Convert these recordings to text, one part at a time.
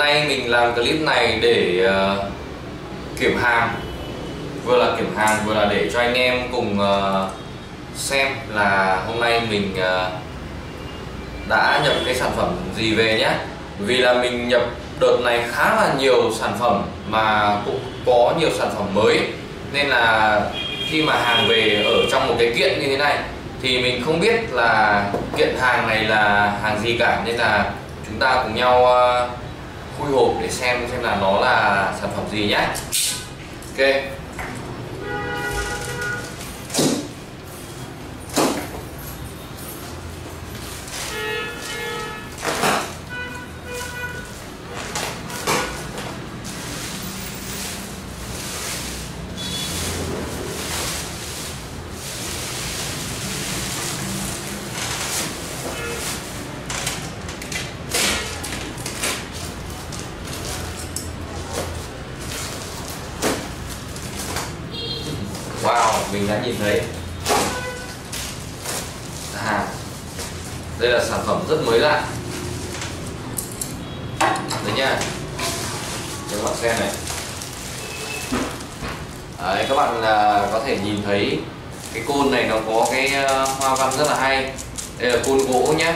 nay mình làm clip này để kiểm hàng, vừa là kiểm hàng vừa là để cho anh em cùng xem là hôm nay mình đã nhập cái sản phẩm gì về nhé. Vì là mình nhập đợt này khá là nhiều sản phẩm mà cũng có nhiều sản phẩm mới, nên là khi mà hàng về ở trong một cái kiện như thế này thì mình không biết là kiện hàng này là hàng gì cả, nên là chúng ta cùng nhau khui hộp để xem là nó là sản phẩm gì nhé. Ok. Wow, mình đã nhìn thấy đây là sản phẩm rất mới lạ đấy nha, cho các bạn xem này. Đấy, các bạn có thể nhìn thấy cái côn này nó có cái hoa văn rất là hay. Đây là côn gỗ nhé.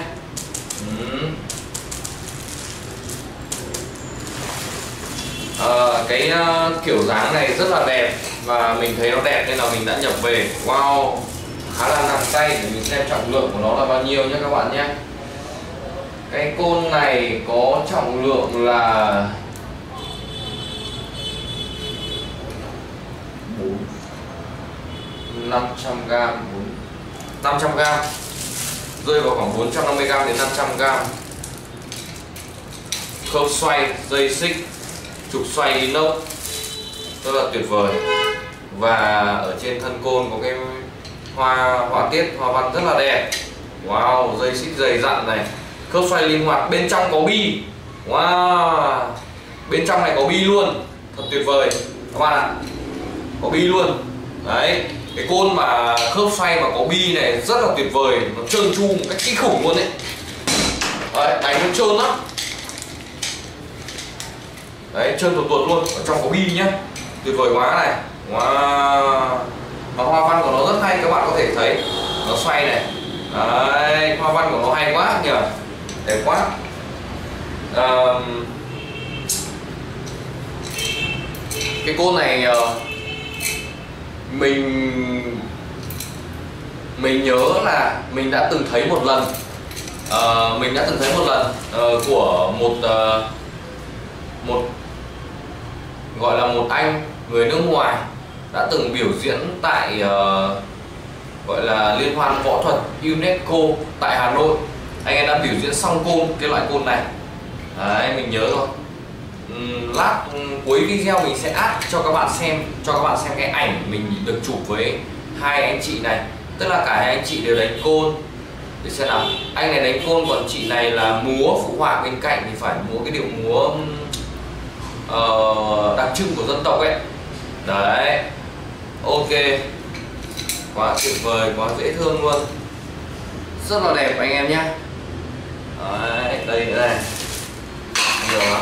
Cái kiểu dáng này rất là đẹp và mình thấy nó đẹp nên là mình đã nhập về. Wow, khá là nặng tay, để mình xem trọng lượng của nó là bao nhiêu nhé các bạn nhé. Cái côn này có trọng lượng là 500g, 500g, rơi vào khoảng 450g đến 500g. Khớp xoay, dây xích, trục xoay inox rất là tuyệt vời. Và ở trên thân côn có cái họa tiết hoa văn rất là đẹp. Wow, dây xích dày dặn này, khớp xoay linh hoạt, bên trong có bi. Wow, bên trong này có bi luôn, thật tuyệt vời các bạn ạ, có bi luôn. Đấy, cái côn mà khớp xoay mà có bi này rất là tuyệt vời, nó trơn tru một cách kinh khủng luôn đấy. Đấy, đánh nó trơn lắm. Đấy, trơn tuột tuột luôn, ở trong có bi nhá, tuyệt vời quá này. Wow, và hoa văn của nó rất hay, các bạn có thể thấy nó xoay này. Đấy, hoa văn của nó hay quá nhỉ, đẹp quá. Cái côn này mình nhớ là mình đã từng thấy một lần, của một gọi là một anh người nước ngoài đã từng biểu diễn tại gọi là liên hoan võ thuật UNESCO tại Hà Nội. Anh ấy đã biểu diễn xong cái loại côn này. Đấy, mình nhớ rồi. Lát cuối video mình sẽ add cho các bạn xem cái ảnh mình được chụp với hai anh chị này, tức là cả hai anh chị đều đánh côn. Để xem nào, anh này đánh côn còn chị này là múa phụ họa bên cạnh, thì phải múa cái điệu múa đặc trưng của dân tộc ấy. Đấy, ok, quá tuyệt vời, quá dễ thương luôn, rất là đẹp anh em nhé. Đấy, đây nữa này, nhiều lắm,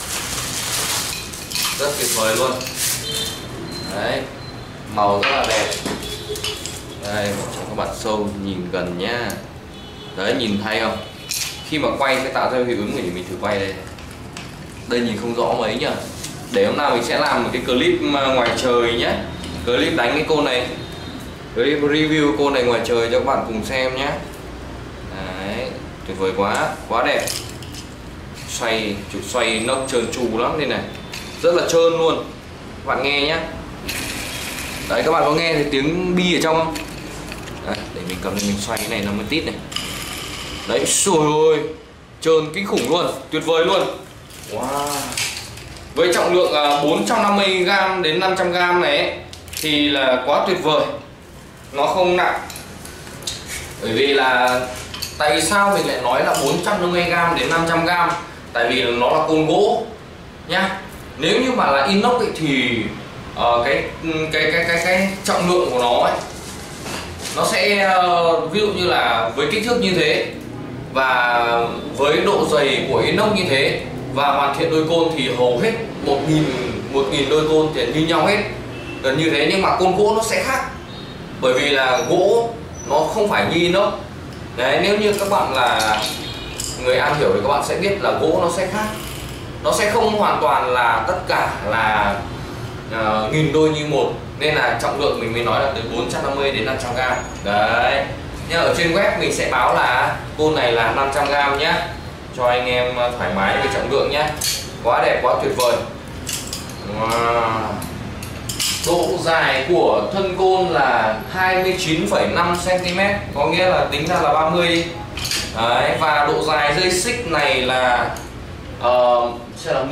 rất tuyệt vời luôn. Đấy, màu rất là đẹp. Đây, cho các bạn sâu nhìn gần nhá. Đấy, nhìn thấy không? Khi mà quay sẽ tạo ra hiệu ứng, để mình thử quay đây. Đây nhìn không rõ mấy nhỉ. Để hôm nào mình sẽ làm một cái clip ngoài trời nhé, clip đánh cái côn này, clip review côn này ngoài trời cho các bạn cùng xem nhé. Đấy, tuyệt vời quá, quá đẹp. Xoay, trục xoay nó trơn tru lắm đây này, rất là trơn luôn. Các bạn nghe nhé. Đấy, các bạn có nghe thấy tiếng bi ở trong không? Đấy, để mình cầm lên mình xoay cái này nó mới tít này. Đấy, xùi ơi, trơn kinh khủng luôn, tuyệt vời luôn. Wow. Với trọng lượng 450g đến 500g này ấy, thì là quá tuyệt vời. Nó không nặng. Bởi vì là, tại vì sao mình lại nói là 450g đến 500g? Tại vì nó là côn gỗ nhá. Nếu như mà là inox ấy, thì cái trọng lượng của nó ấy, nó sẽ ví dụ như là với kích thước như thế và với độ dày của inox như thế và hoàn thiện đôi côn thì hầu hết 1.000 đôi côn thì như nhau hết, gần như thế. Nhưng mà côn gỗ nó sẽ khác, bởi vì là gỗ nó không phải như inox. Đấy, nếu như các bạn là người am hiểu thì các bạn sẽ biết là gỗ nó sẽ khác, nó sẽ không hoàn toàn là tất cả là 1.000 đôi như một, nên là trọng lượng mình mới nói là từ 450 đến 500 gram. Đấy, nhưng ở trên web mình sẽ báo là côn này là 500 gram nhé, cho anh em thoải mái về trọng lượng nhé. Quá đẹp, quá tuyệt vời. Wow. Độ dài của thân côn là 29,5 cm, có nghĩa là tính ra là 30 đi. Đấy, và độ dài dây xích này là sẽ là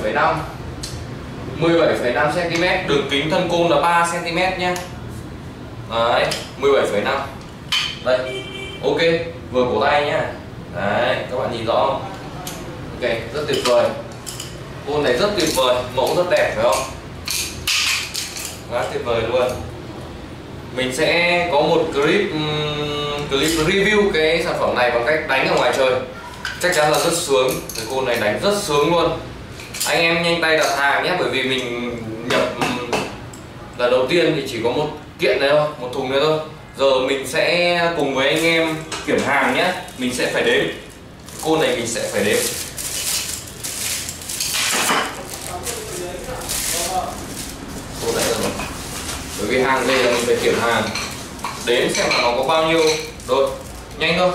17,5 cm, đường kính thân côn là 3 cm nhé. Đấy, 17,5. Đây, ok, vừa cổ tay nhá. Đấy, các bạn nhìn rõ không? Ok, rất tuyệt vời. Côn này rất tuyệt vời, mẫu rất đẹp phải không? Quá tuyệt vời luôn. Mình sẽ có một clip review cái sản phẩm này bằng cách đánh ở ngoài trời. Chắc chắn là rất sướng, cái côn này đánh rất sướng luôn. Anh em nhanh tay đặt hàng nhé, bởi vì mình nhập lần đầu tiên thì chỉ có một kiện này thôi, một thùng này thôi. Giờ mình sẽ cùng với anh em kiểm hàng nhé. Mình sẽ phải đếm. Côn này mình sẽ phải đếm. Côn này rồi. Bởi vì hàng về là mình phải kiểm hàng, đếm xem là nó có bao nhiêu. Rồi, nhanh thôi.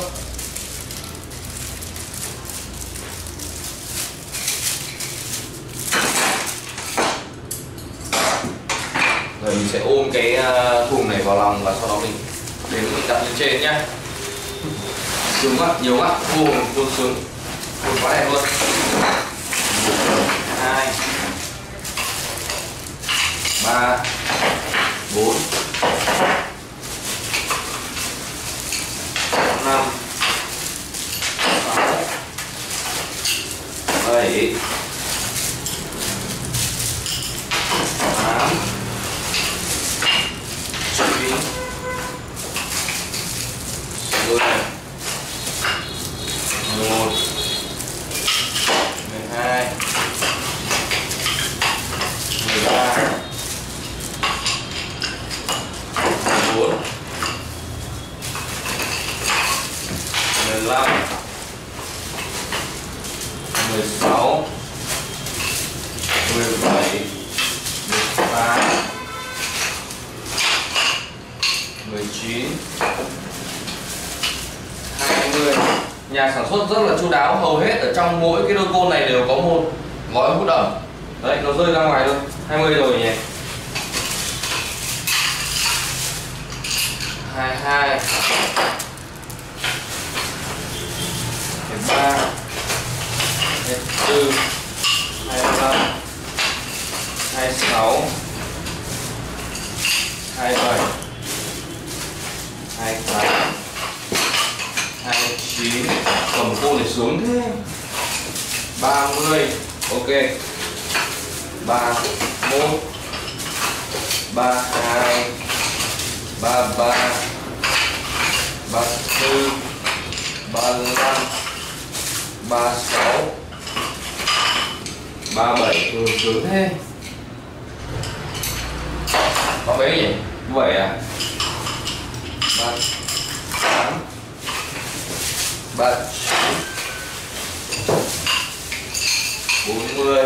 Rồi mình sẽ ôm cái thùng này vào lòng và sau đó mình đến mình đặt lên trên nhá. Sướng quá, nhiều quá, côn sướng, côn quá đẹp luôn. 2 3 4 5 6 7 8 9 10 11 12 13 14 15 16 17 18 19 20. Nhà sản xuất rất là chu đáo, hầu hết ở trong mỗi cái đôi côn này đều có một gói hút ẩm. Đấy, nó rơi ra ngoài luôn. 20 rồi nhỉ. 22 23 24 25 26 27 28 29. Cầm côn để xuống thế. 30. Ok. 31 32 33 34 35 36 37. Sướng thế. Có mấy nhỉ? 7 à? 38 39 40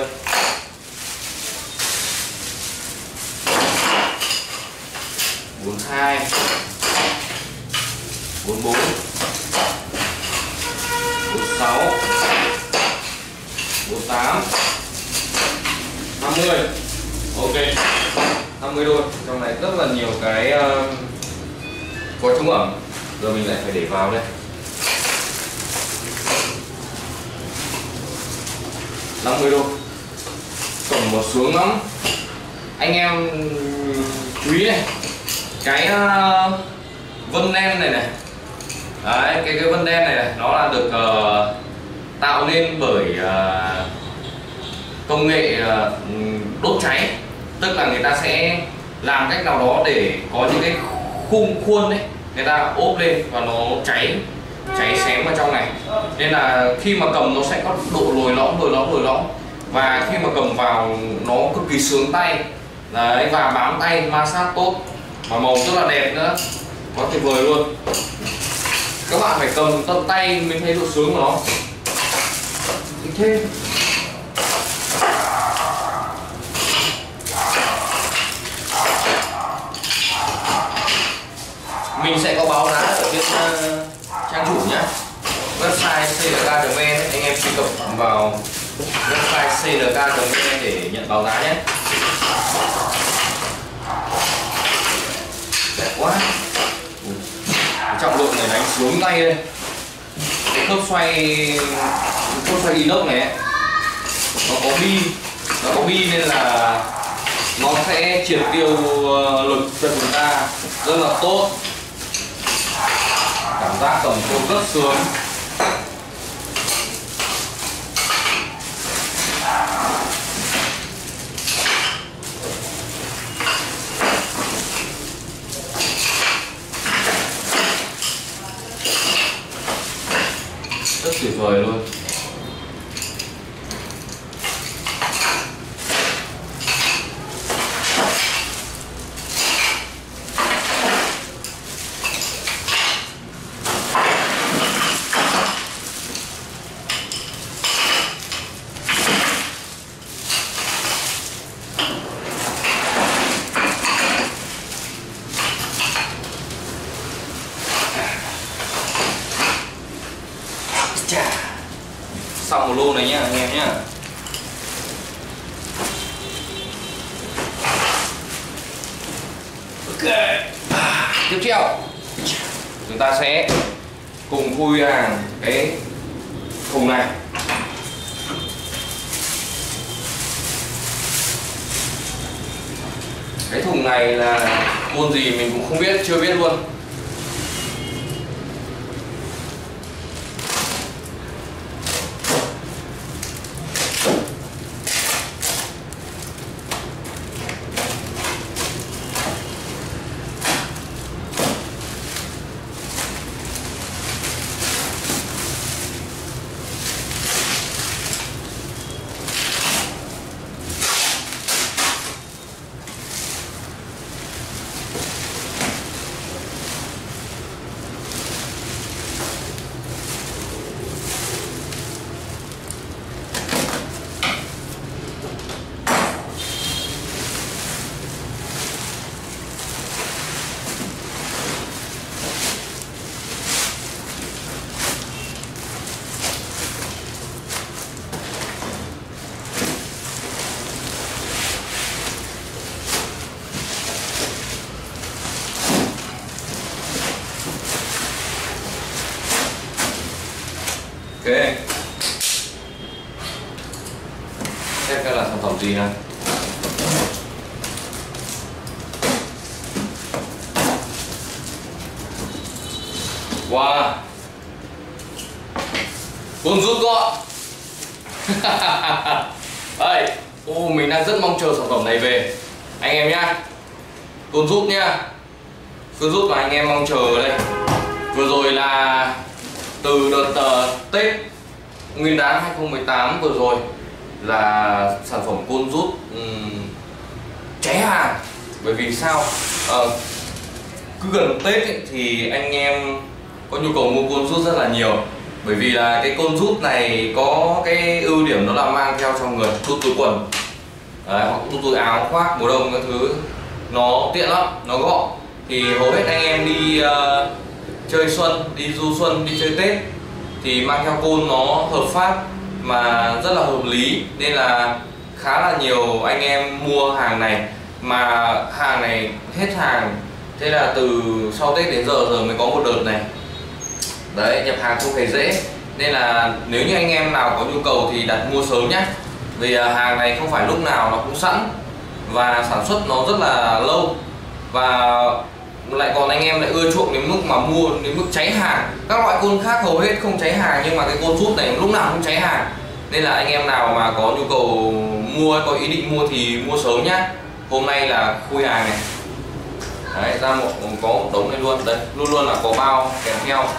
42 44 46 48 50. Ok, 50 đôi. Trong này rất là nhiều cái có chống ẩm. Giờ mình lại phải để vào đây. 50 đô. Tổng một sướng lắm. Anh em chú ý này, cái vân đen này này. Đấy, cái vân đen này nó là được tạo nên bởi công nghệ đốt cháy. Tức là người ta sẽ làm cách nào đó để có những cái khung khuôn đấy, người ta ốp lên và nó cháy cháy xém vào trong này, nên là khi mà cầm nó sẽ có độ lồi lõm, và khi mà cầm vào nó cực kỳ sướng tay đấy, và bám tay ma sát tốt, mà màu rất là đẹp nữa, quá tuyệt vời luôn. Các bạn phải cầm tận tay mình thấy độ sướng của nó. Thế mình sẽ có báo giá ở trên trang chủ nhé, website clk.vn, anh em truy cập vào website clk.vn để nhận báo giá nhé. Đẹp quá, trọng lượng này đánh xuống tay đây. Cái khớp xoay inox này ấy, nó có bi nên là nó sẽ triệt tiêu lực cho chúng ta rất là tốt. Cảm giác cầm côn rất sướng. Rất tuyệt vời luôn. Xong một lô này nhá anh em nhá. Ok. Tiếp theo chúng ta sẽ cùng khui hàng cái thùng này. Cái thùng này là môn gì mình cũng không biết, chưa biết luôn. Ok, xem cái là sản phẩm gì này. Wow, côn rút gọn. Đây, mình đang rất mong chờ sản phẩm này về anh em nhá. Côn rút nhá, côn rút mà anh em mong chờ đây. Vừa rồi là từ đợt Tết Nguyên đán 2018 vừa rồi là sản phẩm côn rút cháy hàng. Bởi vì sao? Cứ gần Tết ấy, thì anh em có nhu cầu mua côn rút rất là nhiều. Bởi vì là cái côn rút này có cái ưu điểm đó là mang theo trong người, đút túi quần hoặc đút túi áo khoác mùa đông các thứ, nó tiện lắm, nó gọn. Thì hầu hết anh em đi chơi xuân, đi du xuân, đi chơi Tết thì mang theo côn nó hợp pháp mà rất là hợp lý, nên là khá là nhiều anh em mua hàng này. Mà hàng này hết hàng, thế là từ sau Tết đến giờ mới có một đợt này. Đấy, nhập hàng không hề dễ, nên là nếu như anh em nào có nhu cầu thì đặt mua sớm nhé. Vì hàng này không phải lúc nào nó cũng sẵn, và sản xuất nó rất là lâu, và lại còn anh em lại ưa chuộng đến mức mà mua đến mức cháy hàng. Các loại côn khác hầu hết không cháy hàng, nhưng mà cái côn rút này lúc nào cũng cháy hàng, nên là anh em nào mà có nhu cầu mua, có ý định mua thì mua sớm nhá. Hôm nay là khui hàng này. Đấy, ra có một đống này luôn. Đây, luôn luôn là có bao kèm theo.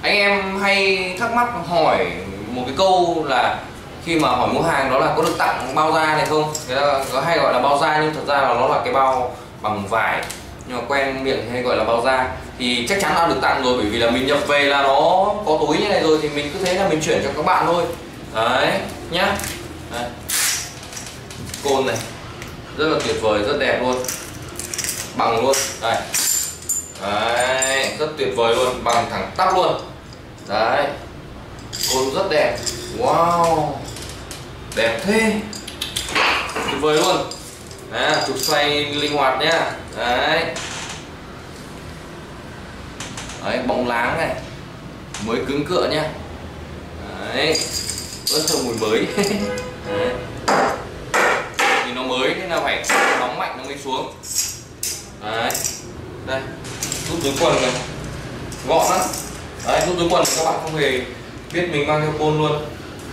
Anh em hay thắc mắc hỏi một cái câu là khi mà hỏi mua hàng đó là có được tặng bao da này không? Người ta có hay gọi là bao da nhưng thật ra là nó là cái bao bằng vải, nhưng mà quen miệng thì hay gọi là bao da. Thì chắc chắn là được tặng rồi, bởi vì là mình nhập về là nó có túi như này rồi thì mình cứ thế là mình chuyển cho các bạn thôi. Đấy nhá. Đấy. Côn này rất là tuyệt vời, rất đẹp luôn, bằng luôn đây. Đấy, rất tuyệt vời luôn, bằng thẳng tắp luôn. Đấy, côn rất đẹp. Wow, đẹp thế, tuyệt vời luôn. Đấy, trục xoay linh hoạt nhá. Đấy, đấy, bóng láng này, mới cứng cựa nhá. Đấy, rất thơm mùi mới. Đấy, thì nó mới nên là phải đóng mạnh nó mới xuống. Đấy, đây, rút túi quần này, gọn lắm. Đấy, rút túi quần các bạn không hề biết mình mang theo côn luôn.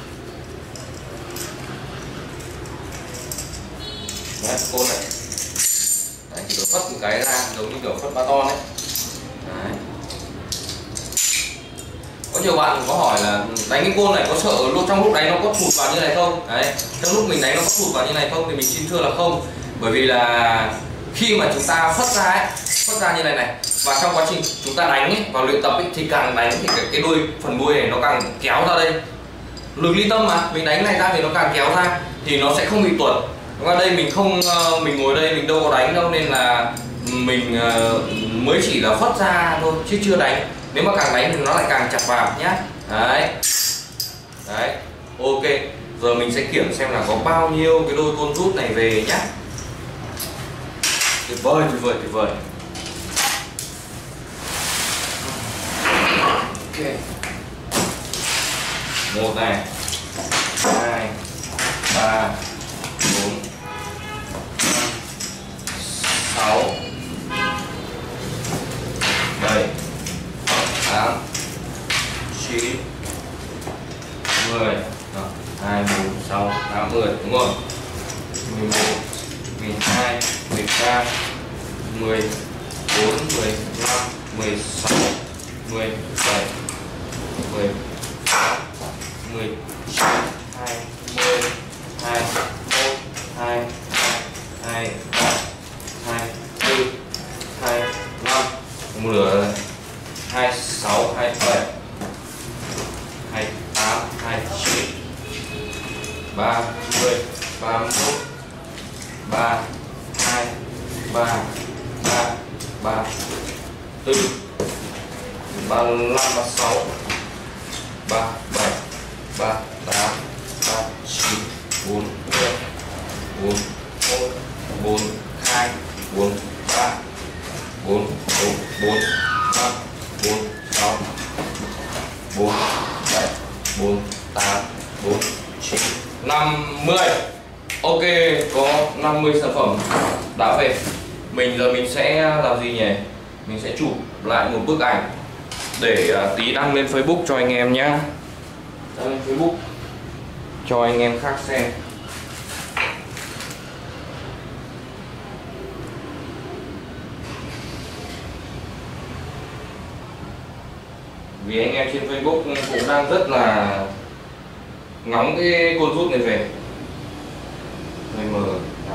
Đấy, côn này. Đấy, chỉ có phất một cái ra giống như kiểu phất ba ton đấy. Đấy. Có nhiều bạn có hỏi là đánh cái côn này có sợ luôn trong lúc đánh nó có thụt vào như này không? Đấy, trong lúc mình đánh nó có thụt vào như này không? Thì mình xin thưa là không. Bởi vì là khi mà chúng ta phất ra ấy, phất ra như này này, và trong quá trình chúng ta đánh ấy, vào luyện tập ấy, thì càng đánh thì cái đuôi, phần đuôi này nó càng kéo ra đây. Lực ly tâm mà mình đánh này ra thì nó càng kéo ra thì nó sẽ không bị tuột. Ở đây mình không, mình ngồi đây mình đâu có đánh đâu, nên là mình mới chỉ là phất ra thôi chứ chưa đánh. Nếu mà càng đánh thì nó lại càng chặt vào nhá. Đấy, đấy, ok. Giờ mình sẽ kiểm xem là có bao nhiêu cái đôi côn rút này về nhá. Tuyệt vời, tuyệt vời, tuyệt vời. Ok, một này, 2, 3, 4, 5, 6, 7, 8, 9, 10, 2, 4, 6, 8, 10, đúng không? 11, 12, 13, 14, 15, 16, 17, 18, 19, 20, 21, 22, 23, 24, 25, một lửa rồi. 26, 27, 28, 29, 30, 31, 32, 33, 34, 35, 36, 37, 38, 39, 40, 41, 42, 43, 44, 45, 46, 47, 48, 49, 50. Ok, có 50 sản phẩm đã về. Giờ mình sẽ làm gì nhỉ? Mình sẽ chụp lại một bức ảnh để tí đăng lên Facebook cho anh em nhé. Đăng lên Facebook cho anh em khác xem. Vì anh em trên Facebook cũng đang rất là ngóng cái côn rút này về. Đây mở.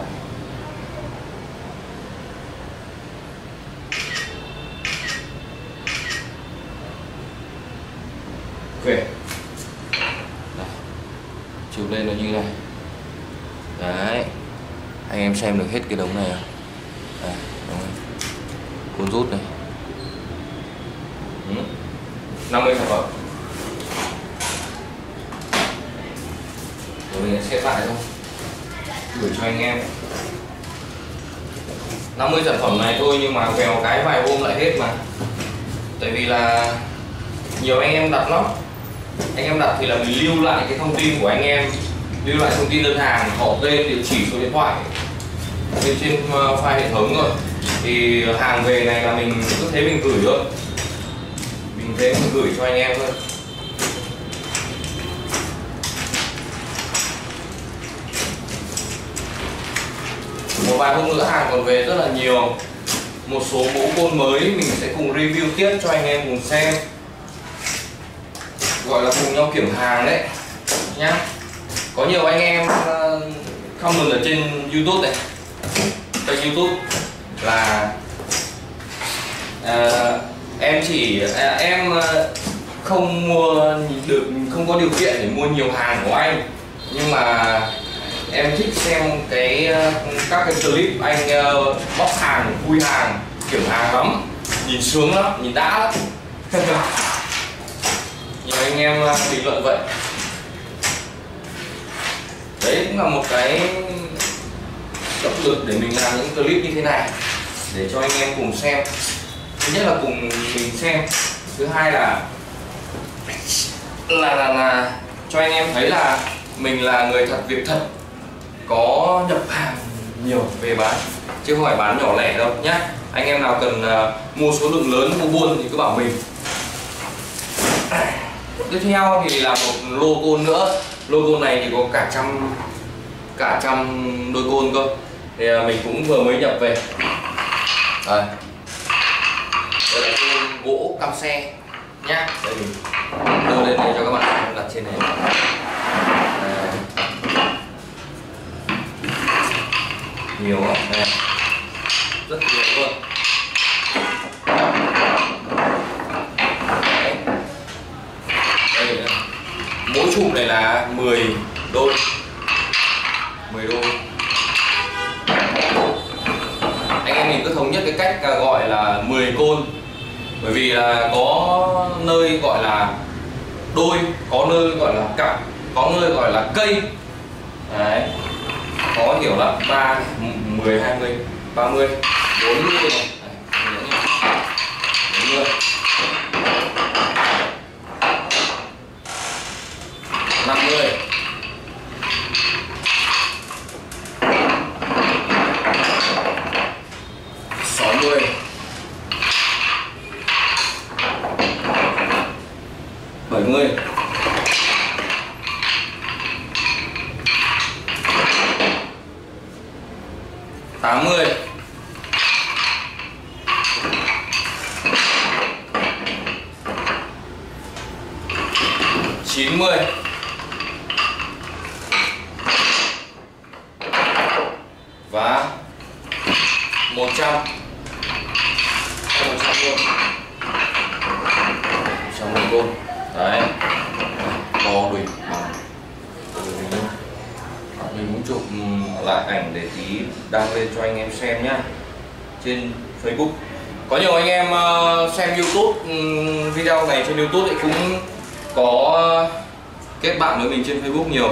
Ok. Đây. Chụp lên nó như này. Đấy. Anh em xem được hết cái đống này không? Đây, đúng rồi. Côn rút này. 50 sản phẩm. Rồi mình sẽ xếp lại thôi, gửi cho anh em. 50 sản phẩm này thôi nhưng mà vèo cái vài hôm lại hết mà. Tại vì là nhiều anh em đặt lắm. Anh em đặt thì là mình lưu lại cái thông tin của anh em, lưu lại thông tin đơn hàng, họ tên, địa chỉ, số điện thoại lên trên file hệ thống rồi. Thì hàng về này là mình cứ thế mình gửi thôi. Mình thế mình gửi cho anh em thôi. Một vài hôm nữa hàng còn về rất là nhiều. Một số mẫu côn mới mình sẽ cùng review tiếp cho anh em cùng xem. gọi là cùng nhau kiểm hàng đấy nhá. Có nhiều anh em comment ở trên YouTube này, kênh YouTube là em không mua được, không có điều kiện để mua nhiều hàng của anh, nhưng mà em thích xem các cái clip anh bóc hàng, khui hàng, kiểm hàng lắm, nhìn sướng lắm, nhìn đã lắm. Nhiều anh em bình luận vậy. Đấy cũng là một cái động lực để mình làm những clip như thế này, để cho anh em cùng xem. Thứ nhất là cùng mình xem, thứ hai là cho anh em thấy là mình là người thật việc thật, có nhập hàng nhiều về bán chứ không phải bán nhỏ lẻ đâu nhá. Anh em nào cần mua số lượng lớn, mua buôn thì cứ bảo mình. Tiếp theo thì là một lô côn nữa. Lô côn này thì có cả trăm đôi côn cơ, thì mình cũng vừa mới nhập về. Đây là côn gỗ căm xe nhá. Đây mình đưa lên đây cho các bạn đặt trên này. Nhiều không? Đây. Rất nhiều luôn. Đây, mỗi chùm này là 10 đôi. 10 đôi. Anh em mình cứ thống nhất cái cách gọi là 10 côn. Bởi vì là có nơi gọi là đôi, có nơi gọi là cặp, có nơi gọi là cây. Đấy. Có hiểu lắm, 3, 10, 20, 30, 40 này. 40. 50. 60. 70. 80. 90. Và 100. 100 luôn. 100 luôn. Đấy. To đùi bằng. Mình muốn chụp lại ảnh để tí đăng lên cho anh em xem nhá, trên Facebook. Có nhiều anh em xem YouTube, video này trên YouTube thì cũng có kết bạn với mình trên Facebook nhiều.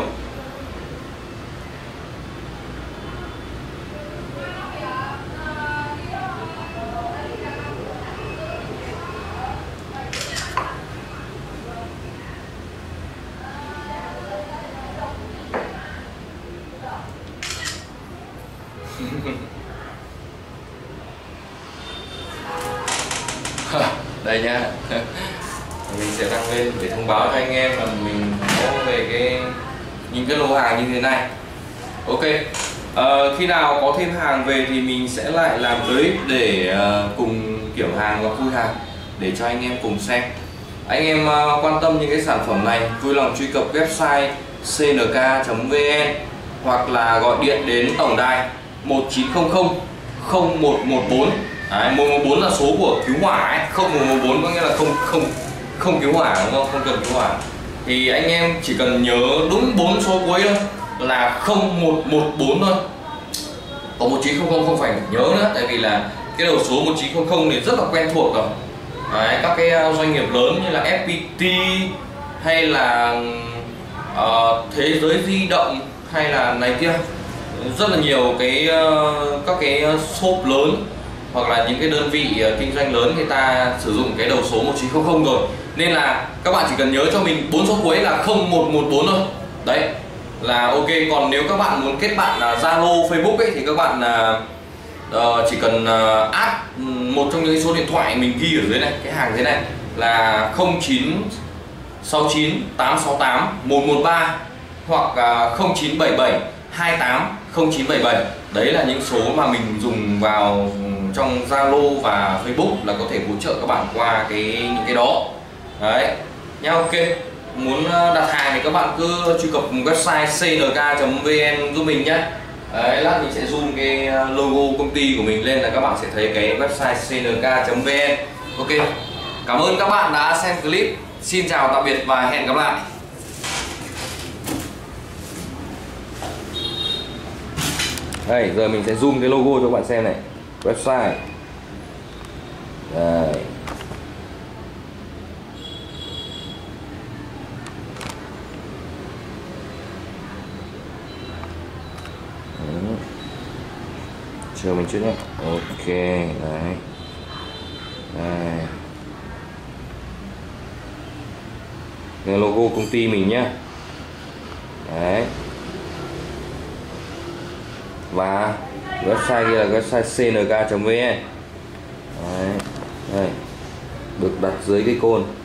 Đây nha. Mình sẽ đăng lên để thông báo cho anh em là mình có về những cái lô hàng như thế này. Ok. Khi nào có thêm hàng về thì mình sẽ lại làm clip để cùng kiểm hàng và khui hàng để cho anh em cùng xem. Anh em quan tâm những cái sản phẩm này vui lòng truy cập website cnk.vn hoặc là gọi điện đến tổng đài 1900 0114. Đấy, 114 là số của cứu hỏa ấy. 0114 có nghĩa là không cứu hỏa, đúng không? Không cần cứu hỏa. Thì anh em chỉ cần nhớ đúng 4 số cuối thôi là 0114 thôi. Còn 1900 không phải nhớ nữa, tại vì là cái đầu số 1900 thì rất là quen thuộc rồi. Đấy, các cái doanh nghiệp lớn như là FPT hay là Thế Giới Di Động hay là này kia, rất là nhiều các cái shop lớn hoặc là những cái đơn vị kinh doanh lớn người ta sử dụng cái đầu số 1900 rồi, nên là các bạn chỉ cần nhớ cho mình 4 số cuối là 0114 thôi. Đấy là ok. Còn nếu các bạn muốn kết bạn Zalo, Facebook ấy thì các bạn chỉ cần add một trong những số điện thoại mình ghi ở dưới này, cái hàng thế này là 0969 868 113 hoặc 0977 28 0977. Đấy là những số mà mình dùng vào trong Zalo và Facebook là có thể hỗ trợ các bạn qua những cái đó. Đấy nha. Ok. muốn đặt hàng thì các bạn cứ truy cập website cnk.vn giúp mình nhé. Đấy, lát mình sẽ zoom cái logo công ty của mình lên là các bạn sẽ thấy cái website cnk.vn. Ok, cảm ơn các bạn đã xem clip. Xin chào tạm biệt và hẹn gặp lại. Đây, giờ mình sẽ zoom cái logo cho các bạn xem này. Website. Đây. Chờ mình chút nhé. Ok, đấy. Đây. Đây là logo công ty mình nhá. Đấy. Và website kia là website cnk.vn. Đấy. Đây. Được đặt dưới cái icon.